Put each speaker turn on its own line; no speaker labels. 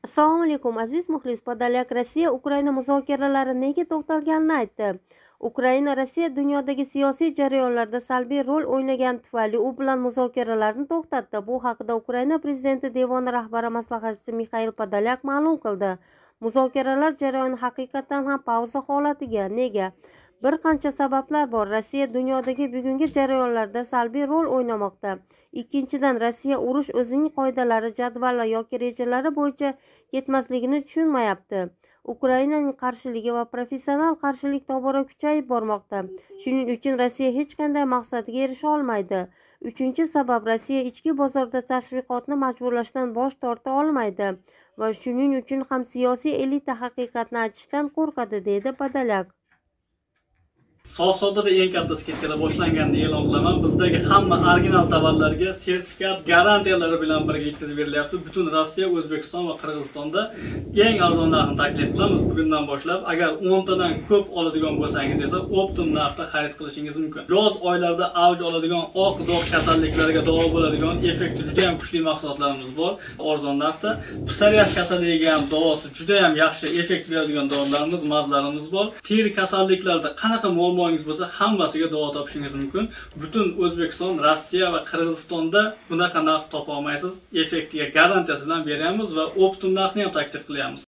Assalomu alaykum aziz muxlis. Podolyak Rossiya Ukraina muzokaralari nega to'xtalganini aytdi. Ukraina Rossiya dunyodagi siyosiy jarayonlarda salbiy rol o'ynagan tufayli u bilan muzokaralarni to'xtatdi. Bu haqida Ukraina prezidenti devoni rahbari maslahatchisi Mixail Podolyak ma'lum qildi. Muzokaralar jarayoni haqiqatan ham pauza holatiga. Nega? Bir qancha sabablar bor. Rossiya dunyodagi bugungi jarayonlarda salbiy rol o'ynamoqda. Ikkinchidan, Rossiya urush o'zining qoidalari, jadvali yoki rejalari bo'yicha ketmasligini tushunmayapti. Ukrainaning qarshiligi va professional qarshilik tobora kuchayib bormoqda. Shuning uchun Rossiya hech qanday maqsadiga erisha olmaydi. Uchinchi sabab, Rossiya ichki bozorda tashviqotni majburlashdan bosh torta olmaydi va shuning uchun ham siyosiy elita haqiqatni aytishdan qo'rqadi, deydi Podolyak.
Savdoda eng katta skidkalar boshlanganini e'lon qilaman. Bizdagi hamma original tovarlarga sertifikat garantiyalari bilan birga yetkazib berilyapti. Butun Rossiya, O'zbekiston va Qirg'izistonda eng arzon narxni taklif qilamiz. Bugundan boshlab agar 10 tadan ko'p oladigan bo'lsangiz esa optim narxda xarid qilishingiz mumkin. Yoz oylarida avj oladigan oq dog' kasalliklariga davo bo'ladigan effekti juda ham kuchli mahsulotlarimiz bor. Arzon narxda psoriaz kasalligiga ham davosi juda ham yaxshi effekt beradigan dorilarimiz, mazlarimiz bor. Teri kasalliklarida qanaqa muammongiz bo'lsa hammasiga davo topishingiz mumkin. Butun O'zbekiston, Rossiya va Qirg'izistonda bunaqa narx topa olmaysiz. Effektiga garantiyasi bilan beramiz va optim narxni ham taklif qilyapmiz.